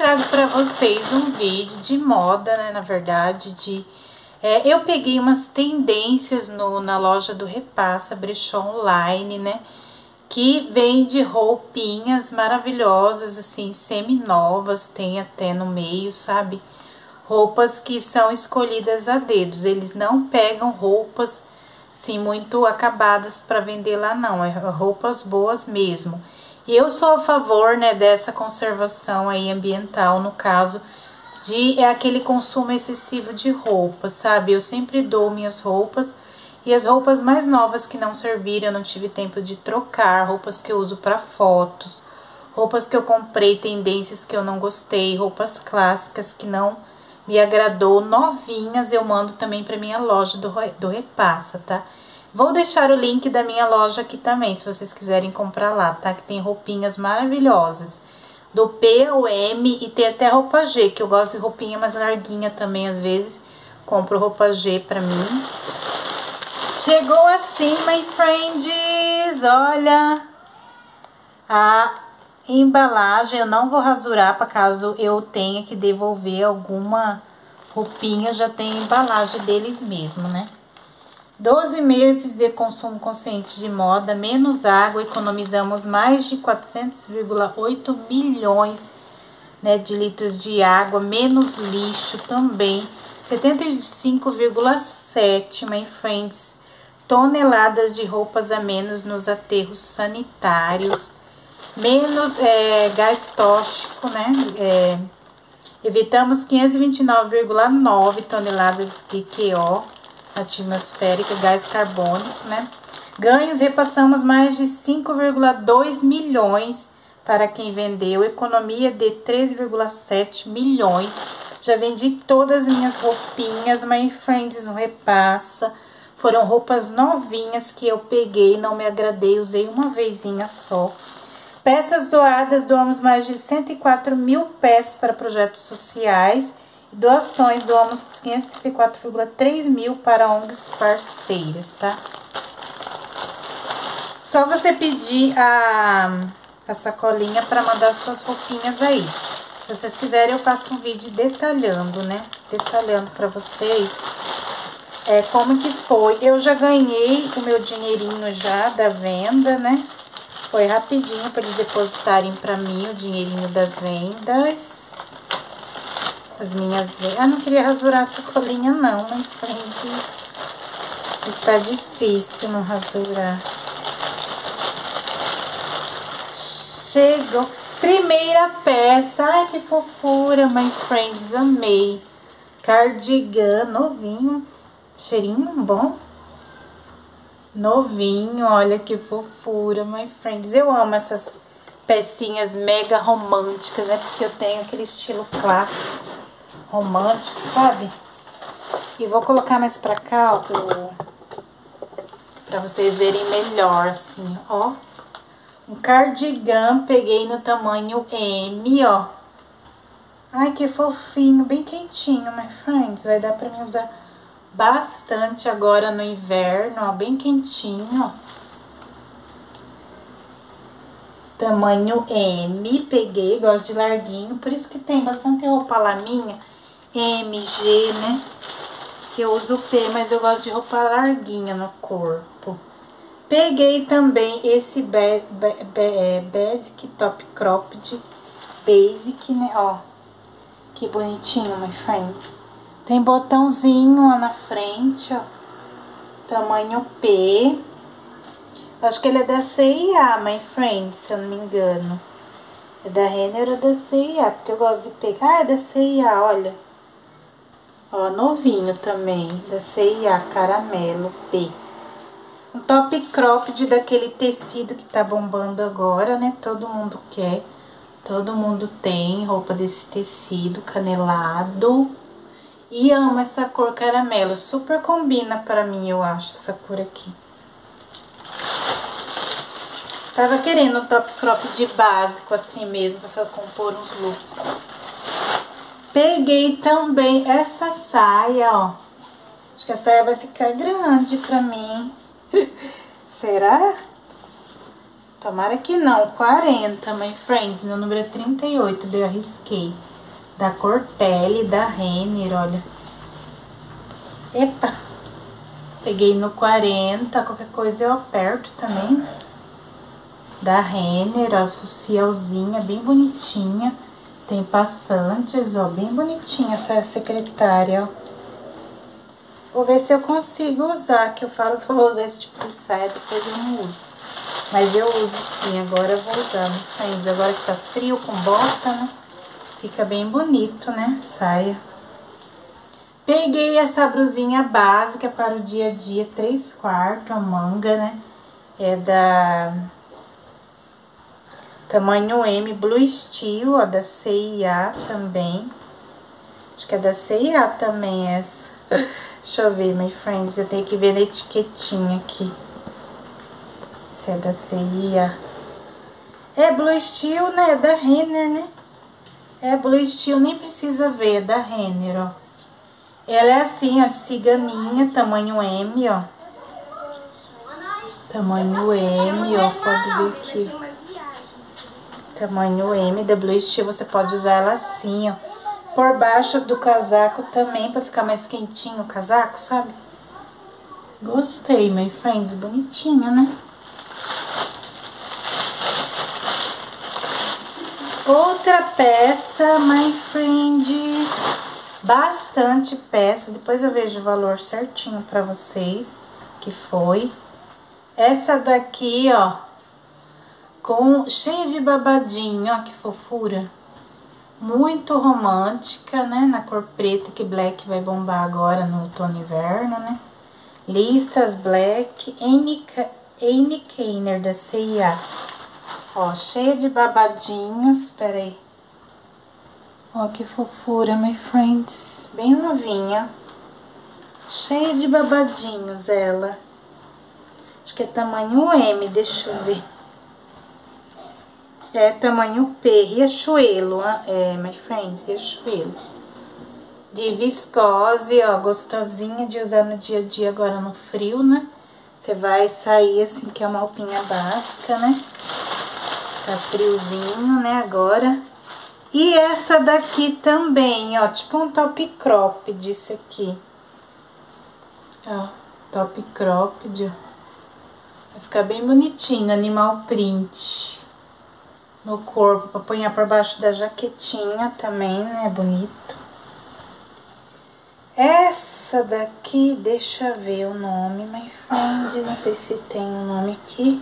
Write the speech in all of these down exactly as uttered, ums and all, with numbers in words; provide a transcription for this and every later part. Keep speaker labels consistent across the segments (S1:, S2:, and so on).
S1: trago pra vocês um vídeo de moda, né, na verdade, de... É, eu peguei umas tendências no, na loja do Repassa, brechó online, né, que vende roupinhas maravilhosas, assim, semi-novas, tem até no meio, sabe? Roupas que são escolhidas a dedos, eles não pegam roupas, assim, muito acabadas para vender lá, não, é roupas boas mesmo. E eu sou a favor, né, dessa conservação aí ambiental, no caso de é aquele consumo excessivo de roupas, sabe? Eu sempre dou minhas roupas e as roupas mais novas que não serviram, eu não tive tempo de trocar, roupas que eu uso para fotos, roupas que eu comprei, tendências que eu não gostei, roupas clássicas que não me agradou, novinhas, eu mando também para minha loja do, do Repassa, tá? Vou deixar o link da minha loja aqui também, se vocês quiserem comprar lá, tá? Que tem roupinhas maravilhosas, do P ao M e tem até roupa G, que eu gosto de roupinha mais larguinha também, às vezes. Compro roupa G pra mim. Chegou assim, my friends, olha a embalagem. Eu não vou rasurar, para caso eu tenha que devolver alguma roupinha, já tem a embalagem deles mesmo, né? doze meses de consumo consciente de moda, menos água, economizamos mais de quatrocentos vírgula oito milhões, né, de litros de água, menos lixo também, setenta e cinco vírgula sete, my friends, toneladas de roupas a menos nos aterros sanitários, menos é, gás tóxico, né, é, evitamos quinhentos e vinte e nove vírgula nove toneladas de Q O atmosférica, gás carbônico, né? Ganhos, repassamos mais de cinco vírgula dois milhões para quem vendeu, economia de três vírgula sete milhões. Já vendi todas as minhas roupinhas, my friends, no Repassa. Foram roupas novinhas que eu peguei, não me agradei, usei uma vezinha só. Peças doadas, doamos mais de cento e quatro mil peças para projetos sociais. Doações, doamos quinhentos e trinta e quatro vírgula três mil para O N Gs parceiras, tá? Só você pedir a, a sacolinha para mandar suas roupinhas aí. Se vocês quiserem, eu faço um vídeo detalhando, né? Detalhando para vocês é, como que foi. Eu já ganhei o meu dinheirinho já da venda, né? Foi rapidinho para eles depositarem para mim o dinheirinho das vendas. As minhas veias. Ah, não queria rasurar a sacolinha não, mas friends, está difícil não rasurar. Chegou. Primeira peça. Ai, que fofura, my friends. Amei. Cardigan novinho. Cheirinho bom. Novinho, olha que fofura, my friends. Eu amo essas pecinhas mega românticas, né? Porque eu tenho aquele estilo clássico. Romântico, sabe? E vou colocar mais pra cá, ó, pro... pra vocês verem melhor, assim, ó. Um cardigan, peguei no tamanho M, ó. Ai, que fofinho, bem quentinho, my friends. Vai dar pra mim usar bastante agora no inverno, ó, bem quentinho, ó. Tamanho M, peguei, gosto de larguinho, por isso que tem bastante roupa lá minha, M, G, né? Que eu uso P, mas eu gosto de roupa larguinha no corpo. Peguei também esse be, be, be, Basic Top Cropped Basic, né? Ó, que bonitinho, my friends. Tem botãozinho ó, na frente, ó. Tamanho P. Acho que ele é da C e A, my friends, se eu não me engano. É da Renner ou da C e A, porque eu gosto de pegar. Ah, é da C e A, olha. Ó, novinho também, da C e A, caramelo, P. Um top cropped daquele tecido que tá bombando agora, né? Todo mundo quer, todo mundo tem roupa desse tecido, canelado. E amo essa cor caramelo, super combina pra mim, eu acho, essa cor aqui. Tava querendo um top cropped básico, assim mesmo, pra compor uns looks. Peguei também essa saia, ó. Acho que a saia vai ficar grande pra mim. Será? Tomara que não. quarenta, my friends. Meu número é trinta e oito, daí eu arrisquei. da cor pele da Renner, olha. Epa! Peguei no quarenta, qualquer coisa eu aperto também. Da Renner, ó, socialzinha, bem bonitinha. Tem passantes, ó, bem bonitinha essa secretária, ó. Vou ver se eu consigo usar, que eu falo que eu vou usar esse tipo de saia, depois eu não uso. Mas eu uso sim, agora eu vou usar, né, friends? Agora que tá frio, com bota, né? Fica bem bonito, né, saia. Peguei essa blusinha básica para o dia a dia, três quartos, a manga, né? É da tamanho M, Blue Steel, ó, da C e A também. Acho que é da C e A também essa. Deixa eu ver, my friends, eu tenho que ver na etiquetinha aqui. Se é da C e A. É Blue Steel, né? É da Renner, né? É Blue Steel, nem precisa ver, é da Renner, ó. Ela é assim, ó, de ciganinha, tamanho M, ó. Tamanho M, ó, pode ver aqui. Tamanho M da Blue Steel, você pode usar ela assim, ó. Por baixo do casaco também, pra ficar mais quentinho o casaco, sabe? Gostei, my friends, bonitinha, né? Outra peça, my friends, bastante peça, depois eu vejo o valor certinho pra vocês, que foi. Essa daqui, ó, com cheia de babadinho, ó, que fofura. Muito romântica, né? Na cor preta, que black vai bombar agora no outono e inverno, né? Listras black, Anne Kenner da C e A. Ó, cheia de babadinhos, espera aí. Ó, que fofura, my friends. Bem novinha. Cheia de babadinhos ela. Acho que é tamanho M, deixa eu ver. É tamanho P, Riachuelo, é, my friends, Riachuelo. De viscose, ó, gostosinha de usar no dia a dia agora no frio, né? Você vai sair assim, que é uma roupinha básica, né? Tá friozinho, né, agora. E essa daqui também, ó, tipo um top cropped, isso aqui. Ó, top cropped, ó. Vai ficar bem bonitinho, animal print. No corpo, pra pôr por baixo da jaquetinha também, né? Bonito. Essa daqui, deixa eu ver o nome, my friends. Não sei se tem um nome aqui.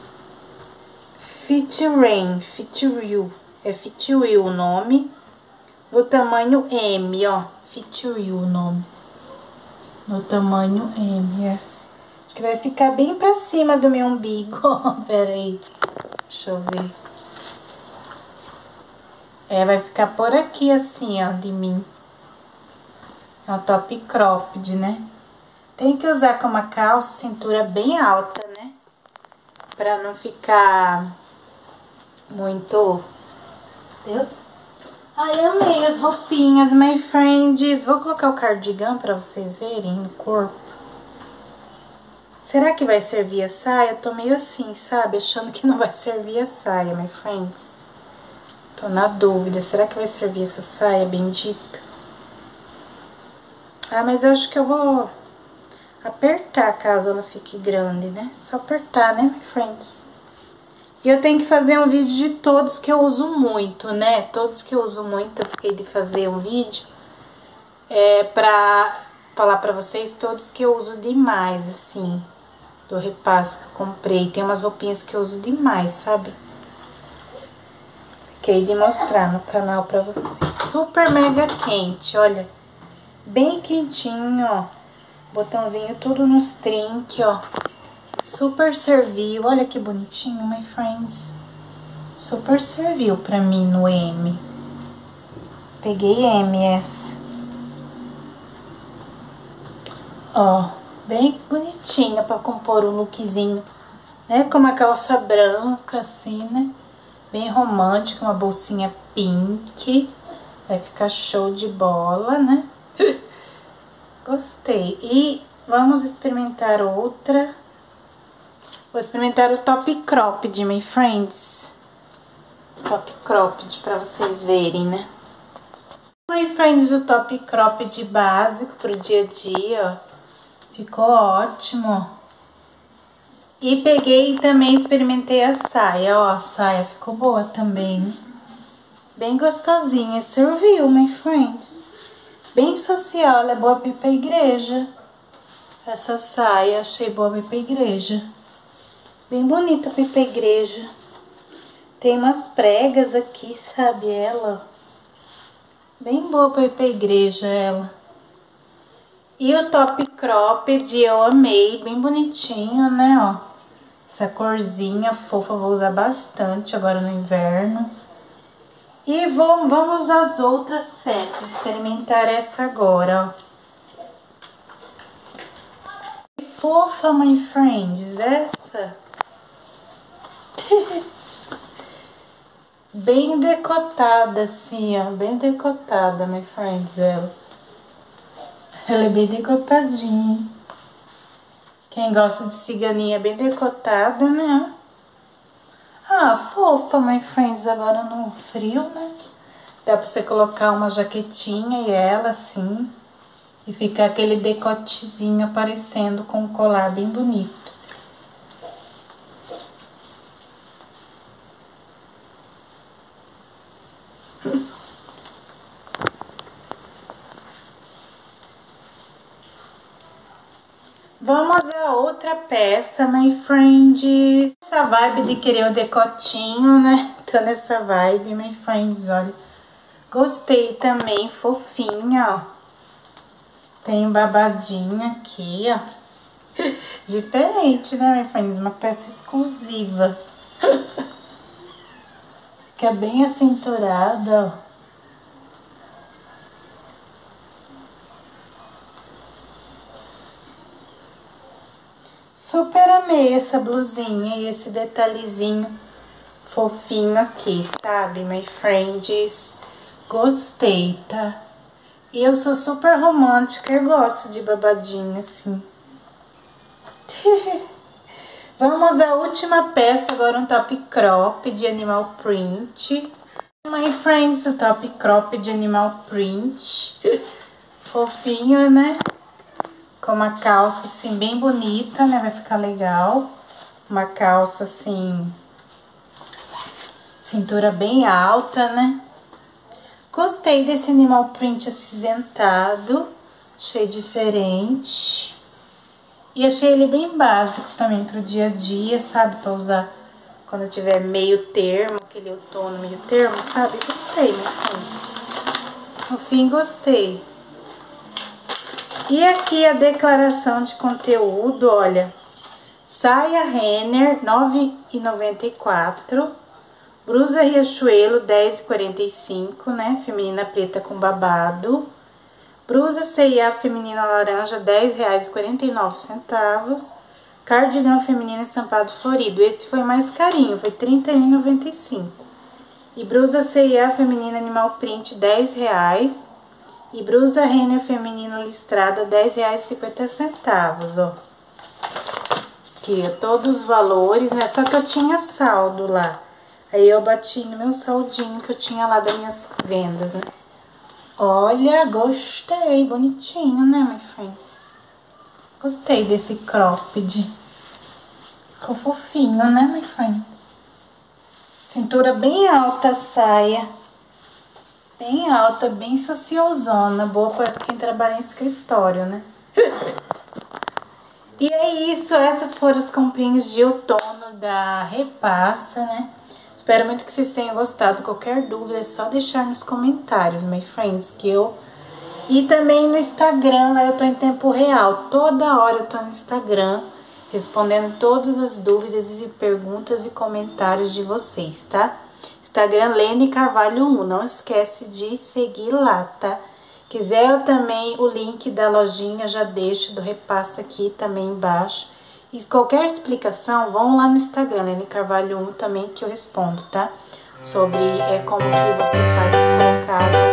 S1: Fit Rain, Fit Real. É Fit Real o nome. No tamanho M, ó. Fit Real o nome. No tamanho M, yes. Acho que vai ficar bem pra cima do meu umbigo. Pera aí. Deixa eu ver. É, vai ficar por aqui assim, ó, de mim. É um top cropped, né? Tem que usar com uma calça, cintura bem alta, né? Pra não ficar muito... Entendeu? Ai, amei as roupinhas, my friends. Vou colocar o cardigan pra vocês verem no corpo. Será que vai servir a saia? Eu tô meio assim, sabe? Achando que não vai servir a saia, my friends. Tô na dúvida, será que vai servir essa saia bendita? Ah, mas eu acho que eu vou apertar caso ela fique grande, né? Só apertar, né, my friends? E eu tenho que fazer um vídeo de todos que eu uso muito, né? Todos que eu uso muito, eu fiquei de fazer um vídeo é, pra falar pra vocês todos que eu uso demais, assim, do repasse que eu comprei. Tem umas roupinhas que eu uso demais, sabe? Fiquei de mostrar no canal pra vocês. Super mega quente, olha. Bem quentinho, ó. Botãozinho tudo nos trinques, ó. Super serviu. Olha que bonitinho, my friends. Super serviu pra mim no M. Peguei M essa. Ó, bem bonitinha pra compor um lookzinho, né? Com uma calça branca, assim, né? Bem romântica, uma bolsinha pink. Vai ficar show de bola, né? Gostei. E vamos experimentar outra. Vou experimentar o top cropped, my friends. Top cropped, pra vocês verem, né? Oi, friends, o top crop de básico pro dia a dia, ó. Ficou ótimo. E peguei e também experimentei a saia, ó. A saia ficou boa também. Bem gostosinha. Serviu, my friends. Bem social, ela é boa pra ir pra igreja. Essa saia, achei boa pra ir pra igreja. Bem bonita pra ir pra igreja. Tem umas pregas aqui, sabe, ela. Bem boa pra ir pra igreja, ela. E o top cropped eu amei, bem bonitinho, né, ó. Essa corzinha fofa, vou usar bastante agora no inverno. E vou, vamos usar as outras peças, experimentar essa agora, ó. Fofa, my friends, essa. Bem decotada, assim, ó. Bem decotada, my friends, ela. Ela é bem decotadinha. Quem gosta de ciganinha bem decotada, né? Ah, fofa, my friends, agora no frio, né? Dá pra você colocar uma jaquetinha e ela, assim. E ficar aquele decotezinho aparecendo com um colar bem bonito. Vamos a outra peça, my friends. Essa vibe de querer o decotinho, né? Tô nessa vibe, my friends, olha. Gostei também, fofinha, ó. Tem um babadinho aqui, ó. Diferente, né, my friends? Uma peça exclusiva. Fica bem acinturada, ó. Super amei essa blusinha e esse detalhezinho fofinho aqui, sabe, my friends? Gostei, tá? E eu sou super romântica, eu gosto de babadinho assim. Vamos à última peça, agora um top crop de animal print. My friends, o top crop de animal print. Fofinho, né? Com uma calça assim bem bonita, né? Vai ficar legal. Uma calça assim, cintura bem alta, né? Gostei desse animal print acinzentado. Achei diferente. E achei ele bem básico também pro dia a dia, sabe? Pra usar quando tiver meio termo, aquele outono meio termo, sabe? Gostei, no fim. No fim, gostei. E aqui a declaração de conteúdo, olha. Saia Renner, nove e noventa e quatro. Blusa Riachuelo, dez e quarenta e cinco, né? Feminina preta com babado. Blusa C e A feminina laranja, dez reais e quarenta e nove centavos. Cardigan feminino estampado florido. Esse foi mais carinho, foi trinta e um reais e noventa e cinco centavos. E blusa C e A feminina animal print, dez reais. E blusa Renner feminino listrada, dez reais e cinquenta centavos, ó. Aqui, ó, todos os valores, né? Só que eu tinha saldo lá. Aí eu bati no meu saldinho que eu tinha lá das minhas vendas, né? Olha, gostei, bonitinho, né, my friends? Gostei desse cropped. Ficou fofinho, né, my friends? Cintura bem alta a saia. Bem alta, bem socialzona. Boa pra quem trabalha em escritório, né? E é isso, essas foram as comprinhas de outono da Repassa, né? Espero muito que vocês tenham gostado. Qualquer dúvida é só deixar nos comentários, my friends, que eu... E também no Instagram, lá eu tô em tempo real. Toda hora eu tô no Instagram, respondendo todas as dúvidas e perguntas e comentários de vocês, tá? Instagram Lene Carvalho um, não esquece de seguir lá, tá? Quiser eu também, o link da lojinha já deixo do Repassa aqui também embaixo. E qualquer explicação, vão lá no Instagram, Lene Carvalho um também que eu respondo, tá? Sobre é, como que você faz para colocar as